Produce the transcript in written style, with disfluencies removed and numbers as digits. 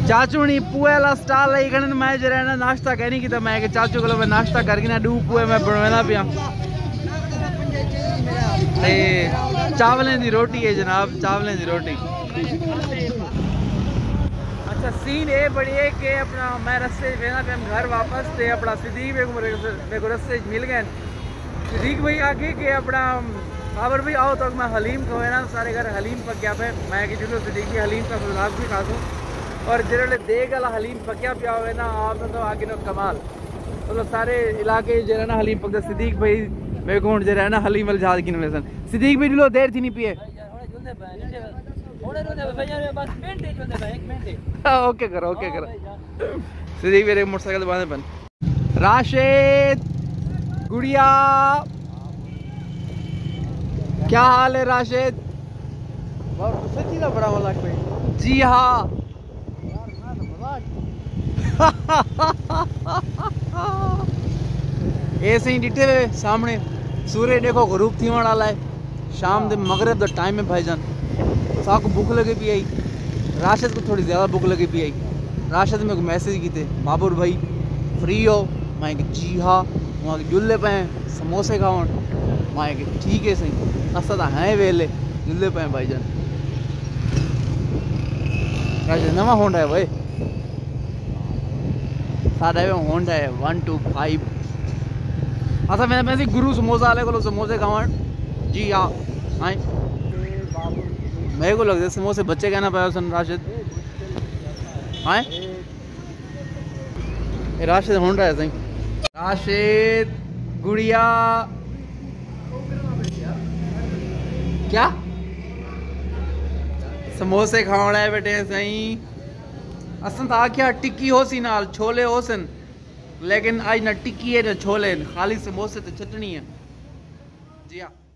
चाचू नहीं पुए वाला स्टाल लाई खड़न मैं जरा ना नाश्ता करनी की तो मैं के चाचू को मैं नाश्ता करके ना 2 पुए मैं बनवाना पिया ते चावलें दी रोटी है जनाब, चावलें दी रोटी। अच्छा सीन ये बड़ी है कि अपना मैं रस्ते वेना पे हम घर वापस थे अपना सिद्दीक मेरे को रस्ते मिल गए। सिद्दीक भाई आगे के अपना खबर भी आओ तो मैं हलीम को है ना सारे घर हलीम पक गया पे मैं कि चलो सिद्दीक हलीम का सुधार भी खा दूँ और जिन्होंने देख वाला हलीम पकिया पिया हुआ है ना आप तो आगे ना कमाल मतलब सारे इलाके जरा ना हलीम पकते। सिद्दीक भाई मेरे को जरा है ना हलीम वाले जहाज की सन सिद्दीक भाई लो देर थी नहीं पिए ओके करो सिद्दीक मेरे मोटरसाइकिल बांधे बन। राशिद गुड़िया क्या हाल है राशिद? सच्ची ना बड़ा मजाक भाई। जी हाँ ऐसे ही डिटे हुए सामने सूर्य देखो गरूब थी वाला है शाम दे मगरब द टाइम में भाईजान साहब को भूख लगी पी आई। राशिद को थोड़ी ज़्यादा भूख लगी पी आई। राशिद मेरे को मैसेज की थे बाबुर भाई फ्री हो? मैं जी हाँ वहाँ के जुल्ले पे समोसे खावन मैं ठीक है सही असा तो हैं वेले जुल्ले पे भाईजान। राशिद नवा होंडा है भाई साढ़े होंडा है 125। अच्छा मैं गुरु समोसा वाले को समोसे खावन जी हाँ आए मेरे को लगता है समोसे बच्चे कहना पाया सन राशिद आए राशिद होंडा है सही। राशिद गुड़िया क्या समोसे खावड़ा है बेटे सही असन तो आख्या टिक्की हो सी नाल छोले हो सन लेकिन आज ना टिक्की है ना छोले खाली समोसे तो चटनी है जी हाँ।